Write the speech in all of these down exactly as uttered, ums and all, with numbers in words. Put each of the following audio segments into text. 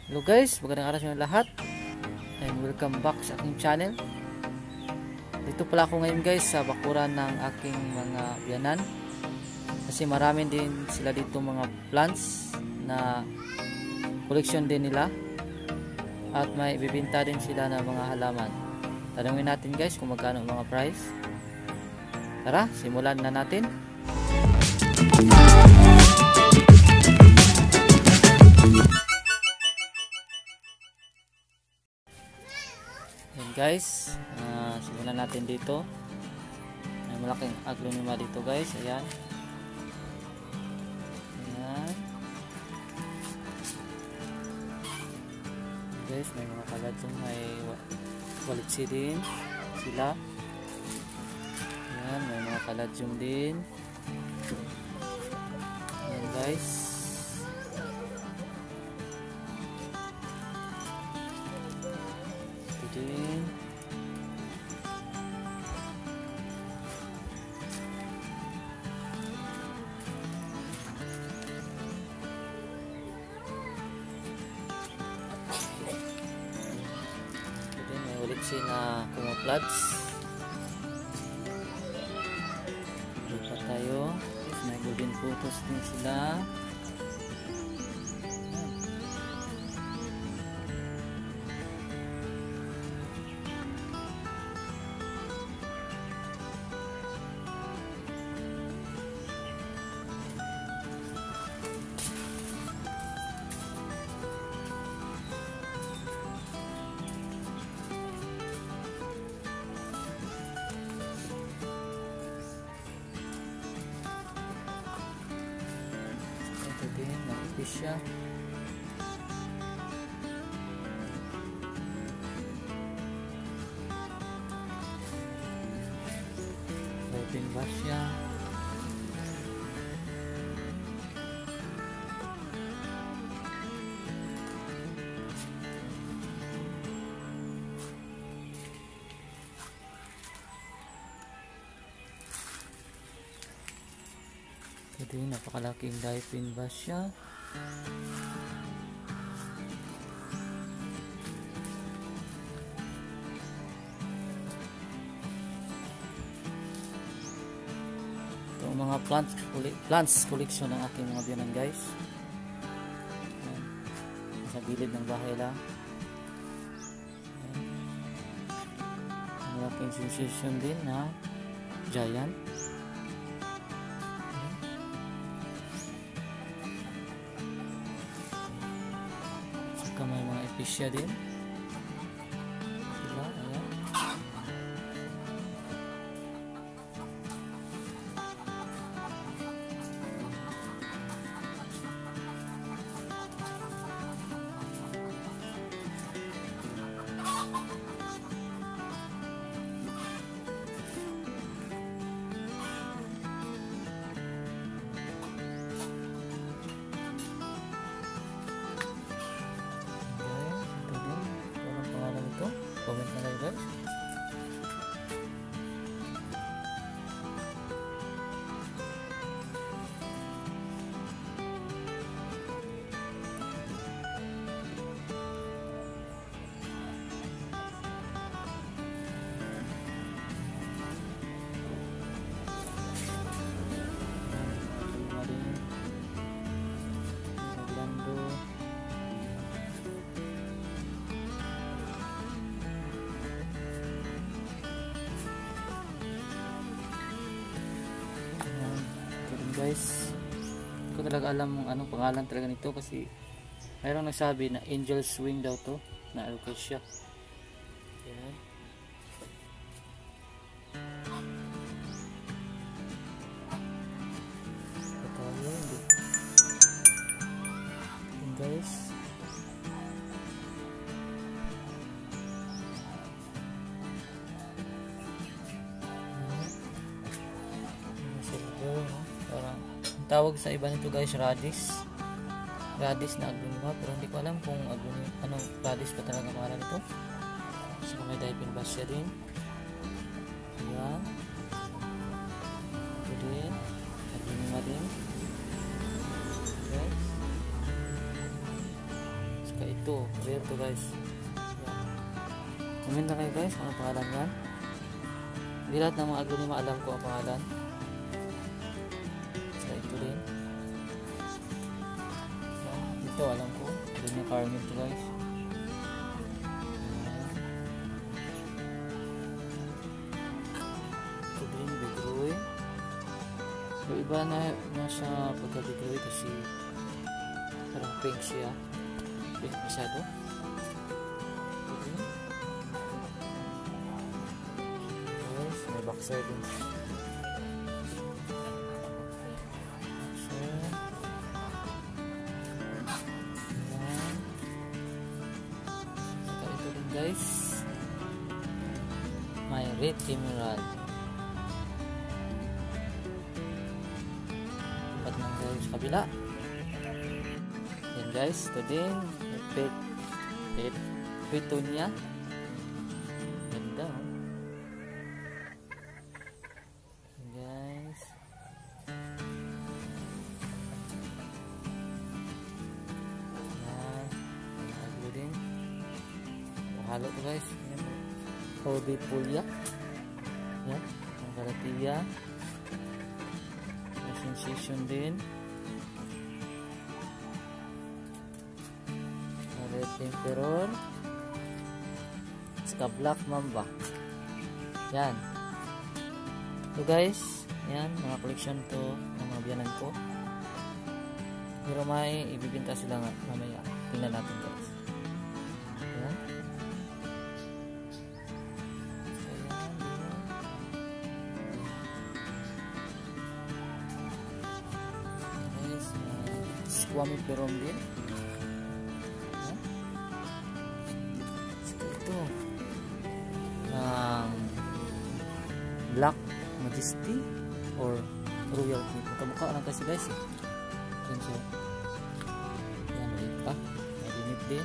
Hello guys, magandang araw sa inyo lahat and welcome back sa aking channel. Dito pala ako ngayon guys sa bakuran ng aking mga biyanan, kasi marami din sila dito mga plants na collection din nila at may ibibenta din sila na mga halaman. Tanungin natin guys kung magkano mga price. Tara, simulan na natin. Ayan guys, uh, simulan natin dito. May malaking aglonema dito guys. Ayan. Ayan. Guys, may mga kaladong, may walitsi din sila. Ayan, may mga kaladyong din. Ayan guys. Ito din. Ito din, may walitsi na camouflage. Tayo, may golden photos din sila. Siya. Open ba siya? Ito yung napakalaking dipin ba siya? Itong mga plants, plants collection ng aking mga biyanan guys. Ayan. Sa gilid ng bahay lang. Ayan. Malaking sensation din na giant. May mga episya din. Diba? Ayan. Comment na lang guys. Guys, hindi ko talaga alam kung anong pangalan talaga nito, kasi mayroong nagsabi na angel swing daw to na alocasia. Ayan. Ito yun. Ayan guys. Tawag sa iba nito guys, radish. Radish na aglonema, pero hindi ko alam kung aglonema, anong radish pa talaga pangalan nito. So may dipin ba siya din. Ayan. Ito din. Aglonema din. Okay. So ito, rare to guys. Yan. Comment na kayo guys kung ano pangalan yan. Hindi lahat ng mga aglonema alam ko ang pangalan. So ito din. Yan. Ito alam ko. Aglonema Carmen to guys. Yan. Ito din, Big Roy. So iba na, na siya pagka Big Roy kasi parang pink siya. Pink masyado. Guys, may backside din. So, ayan. Saka ito din guys. May red emerald. Dapat nang guys sa kabila. Yan guys, ito din. Pet, pet, petunia. Ganda oh. Guys. Yan. Halo din. Halo to guys. Yan. Horbipulia. Yan. Ang karatia. May sensation din. Red Emperor, saka Black Mamba. Yan. So guys, yan mga collection to ng mga biyanan ko. Pero may ibibenta sila nga mamaya. Tingnan natin guys. Yan. So yan. Guys, uh, Squammy Perom din. Ng Black Majesty or Royalty. Kamukha lang kasi guys eh. Yan siya. Yan, maliit pa. May limit din.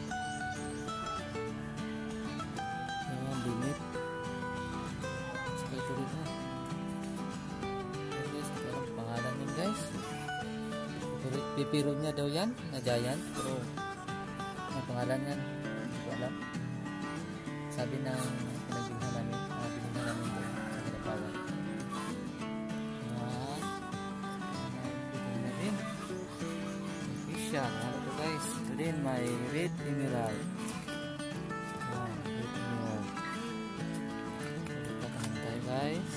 Yan, limit. Saka ito rin ha. Yan guys, ito ang pangalan yun guys. Pipiro niya daw yan, na giant. Pero ang pangalan yan, hindi ko alam. Sabi ng pinagbilhan namin, uh, binilhan namin doon sa Kalapawan. Yan. Ito na rin. Official. Ano ito guys? Ito din may red emerald. Yan. Red emerald. Ito naman tayo guys.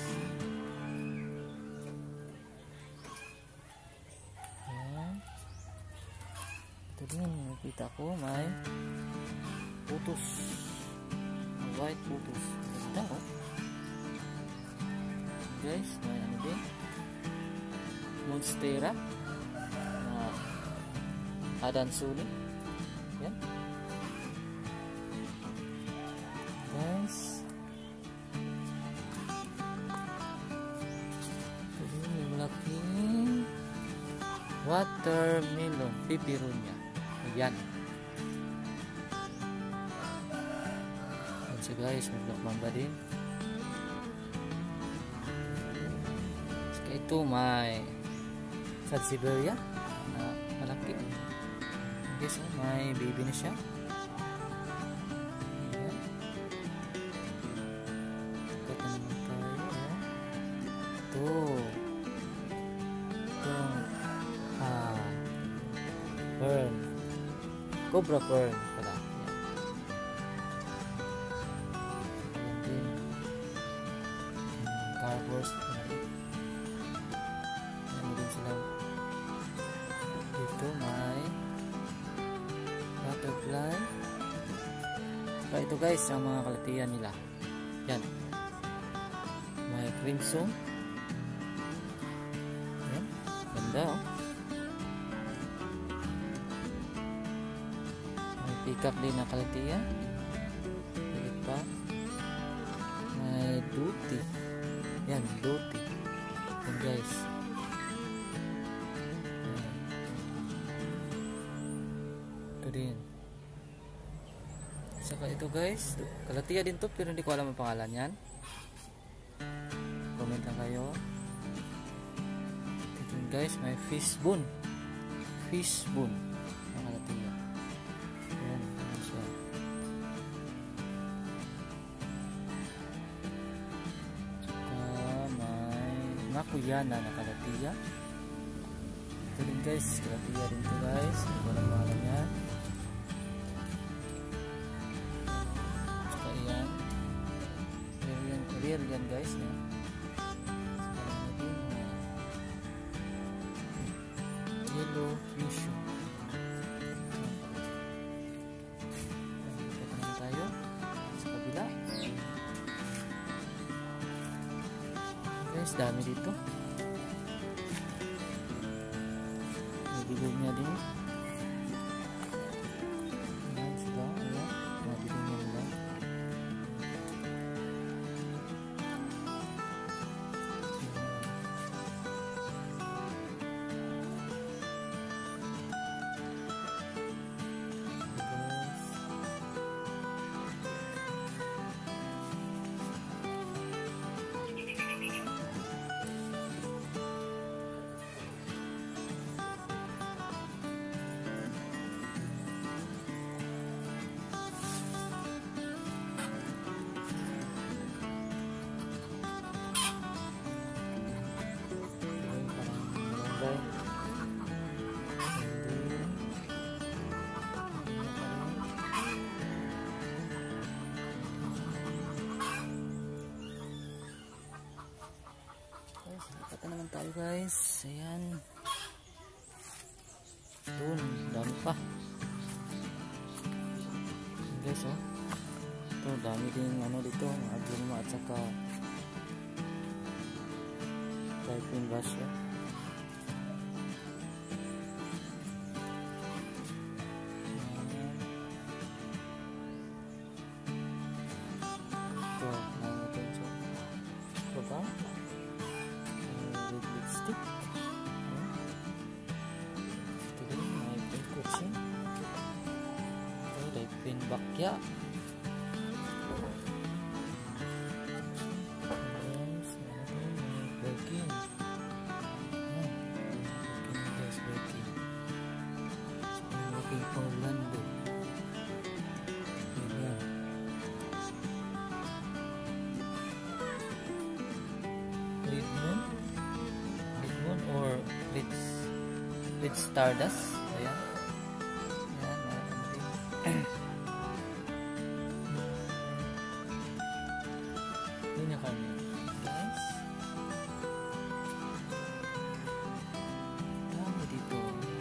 Yan. Ito din. Nakita ko may putos. White putos. Ganda oh. Guys, may ano din. Monstera. Uh, Adansuli. Yan. Guys. Ito yung malaking watermelon. Pipirunya. Ayan. So guys, may Black Mamba din. Saka ito may Sansevieria na malaki. Okay, so may baby na siya. Ayan. Kata naman tayo. Ayan. Ito. Ito. Ah. Fern. Cobra Fern pala. Carbos, ano din sila dito. May butterfly. Saka ito guys ang mga kalatian nila. Yan, may crimson. Yan, ganda oh. May peacock din na kalatian. Higit pa. May duty. Yan, duty. Yan guys. Yan. Ito din. Saka ito guys, kalatia din to pero hindi ko alam ang pangalan yan. Comment lang kayo. Ito guys, may fishbone. Fishbone. Ang kalatia. Akuyana na Kalatiya. Ito din guys, Kalatiya din to guys. Walang pangalan yan. Saka yan. Rare yan, rare yan guys. Yan. Yellow Fuchsia. Ito naman tayo sa kabila. Guys, dami dito. May bilog niya din. Ayan sila. Ayan. Mga bilog niya nila. Ito naman tayo guys. Ayan. Doon, dami pa. Ayan guys, oh. Ito, dami din ano dito, mga agluma at saka typing brush, oh. Ito, mga ito. Ito ba? Red lipstick. Ayan. Ito din, may pen coaching. Ito, may pen bakya. Ayan, may Birkin. Ayan, Birkin guys, Birkin. So, Birkin Orlando. Ayan. Red Moon. Or red, red Stardust. Ayan. Ayan, meron din. Yun yung kami. Guys. Dami dito.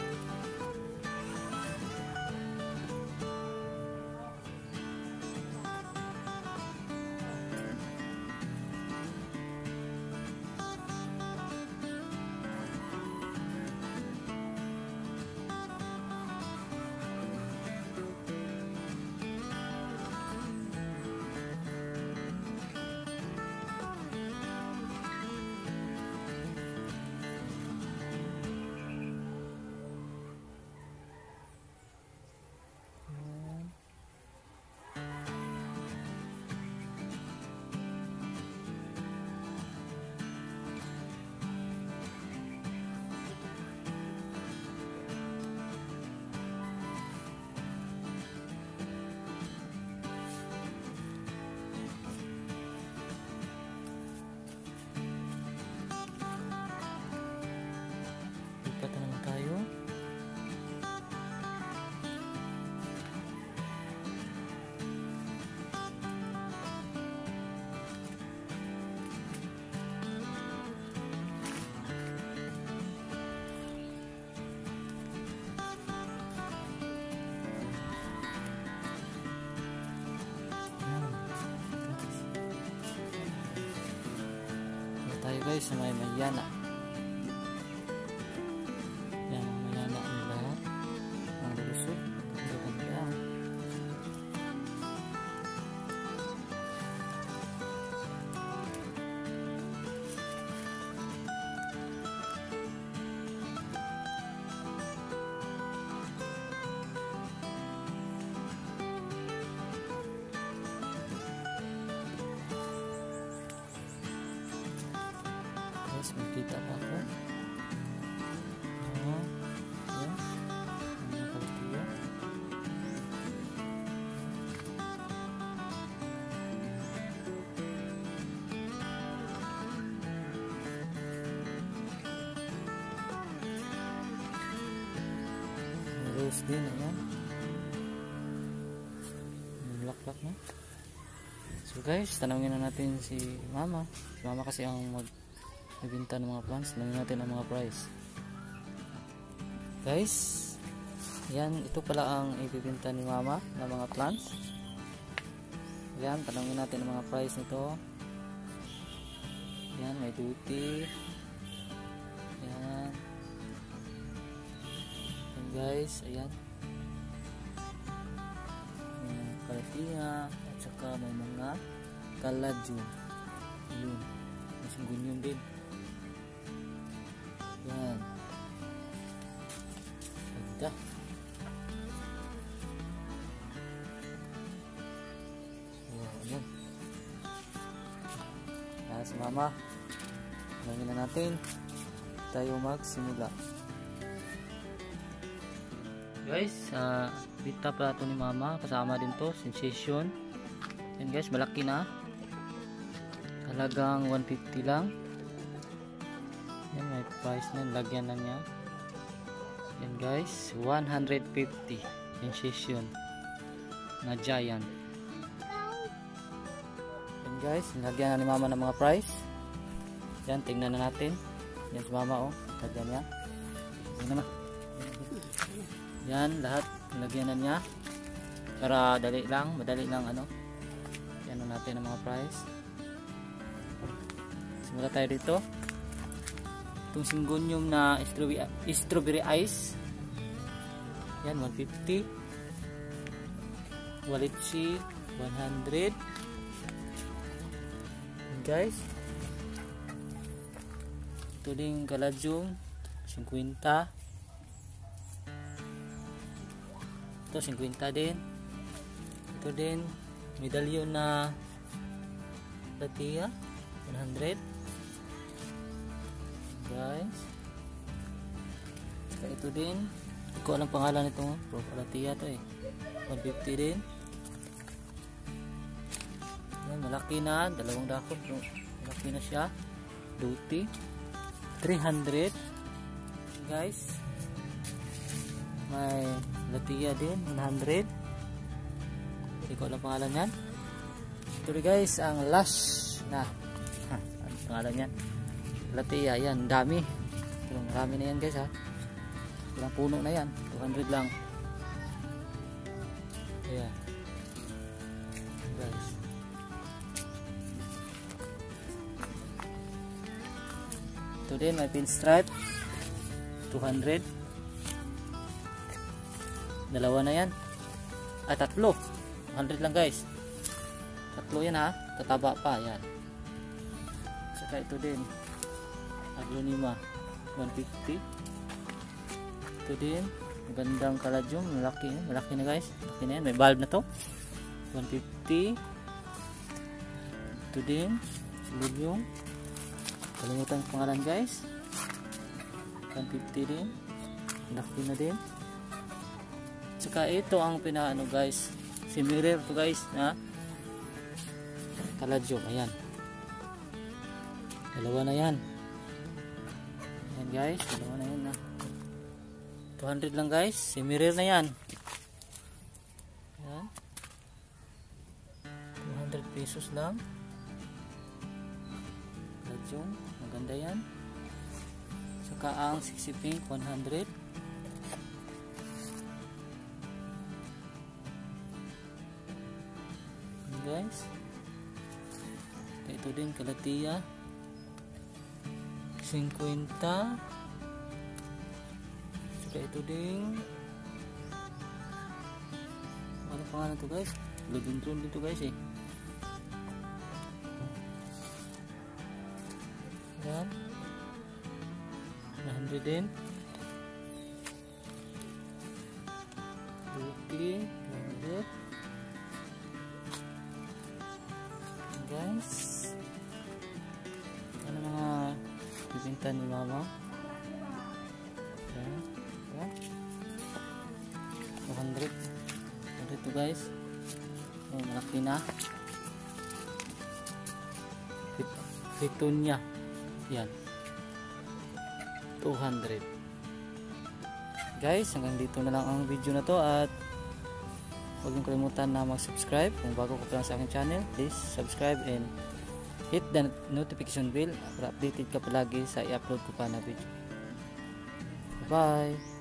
Lipat naman tayo. Tayo guys sa may Mayana. Yan ang Mayana ang lahat. Ang lusog. Ang ganda. Guys, makita pa ako. Oh, yan. Ang Kalatiya. ayos din. Ayan. Bulaklak na. So guys, tanongin na natin si mama. Si mama kasi ang mag nagbenta ng mga plants. Tanongin natin ang mga price. Guys, yan, ito pala ang ibibenta ni mama ng mga plants. Yan, tanongin natin ang mga price nito. Yan, may duty. Yan. Yan guys, ayan. May kalatinga at saka may mga kaladyo. Yun. May singgunyon din. Yan. Ganda. Ayan. Ayan si mama. Tanongin na natin. Tayo magsimula. Guys, uh, bita pala ito ni mama. Kasama din to, Sensation. Ayan guys, malaki na. Halagang one fifty lang. Ayan, may price na. Lagyan na niya. Ayan guys, one hundred fifty. Sensation na giant. Ayan guys, nilagyan na ni mama ng mga price. Yan, tingnan na natin. Yan si mama, oh. Lagyan niya. Yan na. Yan, lahat. Nilagyan na niya. Para dali lang. Madali lang, ano. Yan na natin ang mga price. Simula tayo dito. Itong Syngonium na strawberry, strawberry ice. Yan, one fifty. Walichi, one hundred. Yan guys. Ito din Kaladyong fifty. Ito fifty din. Ito din medalyon na Latia one hundred. Guys. Saka ito din. Hindi ko alam pangalan nito. Latia to eh. one fifty din. Yan, malaki na. Dalawang dako. Malaki na siya. Duty. three hundred guys. May Latia din one hundred. Hindi ko alam pangalan yan. Ito rin guys ang Lush na ha, ano pangalan yan? Latia yan, dami. Pero marami na yan guys ha. Ilang puno na yan, two hundred lang. Ayan guys. Ito din may pinstripe two hundred. Dalawa na yan. Ay tatlo one hundred lang guys. Tatlo yan ha. Tataba pa yan. Saka ito din Aglonema one fifty. Ito din magandang Kaladyong. Malaki, malaki na guys. Malaki na yan. May bulb na to one fifty. Ito din Syngonium. Kalimutan ang pangalan guys. one fifty din. Laki na din. Saka ito ang pinaano guys. Si mirror to guys na Kaladyong. Ayan. Dalawa na yan. Ayan guys. Dalawa na yan na. two hundred lang guys. Si mirror na yan. Ayan. two hundred pesos lang. Kaladyong. Maganda yan. Saka ang sexy pink one hundred. Guys. Ito din Kalatia fifty. Saka ito din ano pangalan to guys? Lodintron dito guys eh. Yan. one hundred din. Okay. one hundred. Guys. Ano mga bibinta ni mama? Yan. Yan. two hundred. Ito guys. Oh, malaki na. Pitunya. Yan. two hundred. guys, hanggang dito na lang ang video na to, at huwag niyong kalimutan na mag-subscribe. Kung bago ka pa lang sa aking channel, please subscribe and hit the notification bell para updated ka palagi sa i-upload ko pa na video. Bye!